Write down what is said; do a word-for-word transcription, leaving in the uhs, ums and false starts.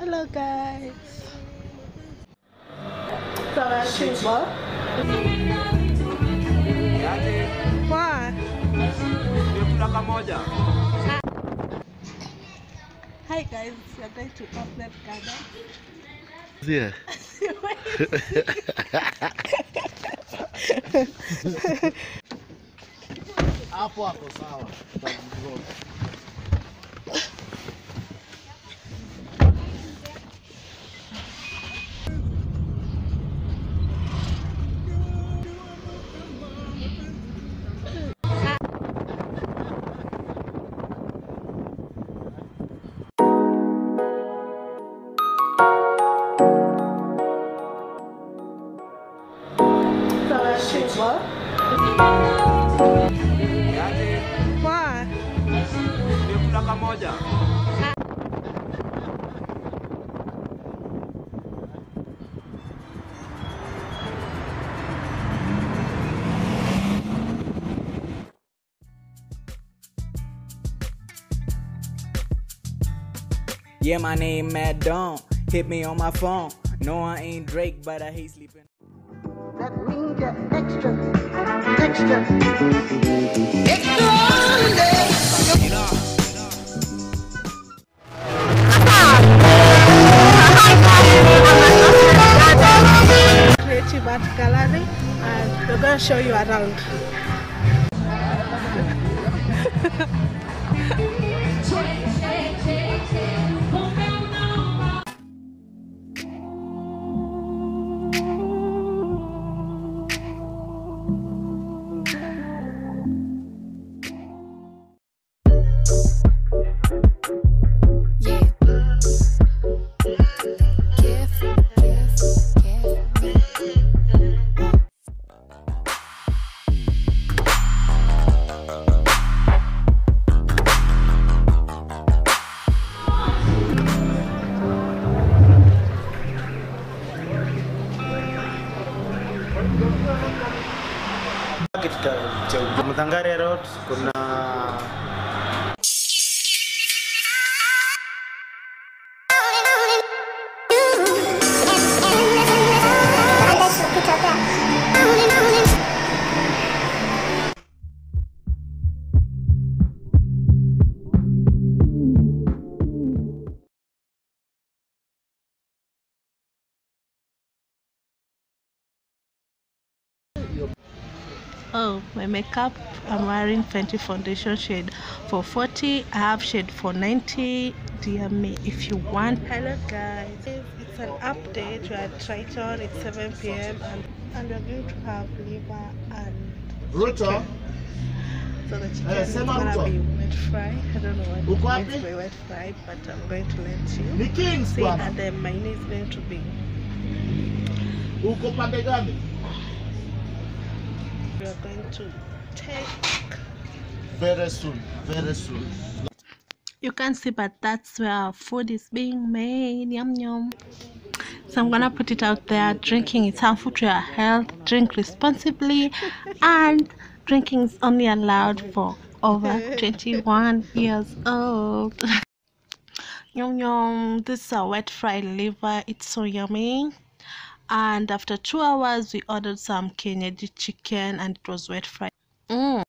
Hello guys. Sawa chumba. Why? Hi guys, we are going to open garden. Yeah. Hapo hapo sawa. Why? Yeah, my name Mad Dawn. Hit me on my phone. No, I ain't Drake, but I hate sleeping. That means you're extra, extra, extraordinary. Creative art gallery, and we're going to show you around. Muthangari Road kuna Oh, my makeup, I'm wearing FENTY foundation shade for forty. I have shade for ninety. D M me if you want. Hello guys, it's an update. We're at Triton. It's seven p m and, and we're going to have liver and Ruta. So the chicken is gonna be wet fry. I don't know what it's going to be wet fry, but I'm going to let you see. And then mine is going to be. We are going to take very soon, very soon. You can see, but that's where our food is being made. Yum yum. So I'm gonna put it out there. Drinking is harmful to your health. Drink responsibly, and drinking is only allowed for over twenty-one years old. Yum yum. This is a wet fried liver. It's so yummy. And after two hours, we ordered some Kienyeji chicken, and it was wet fried. Mm.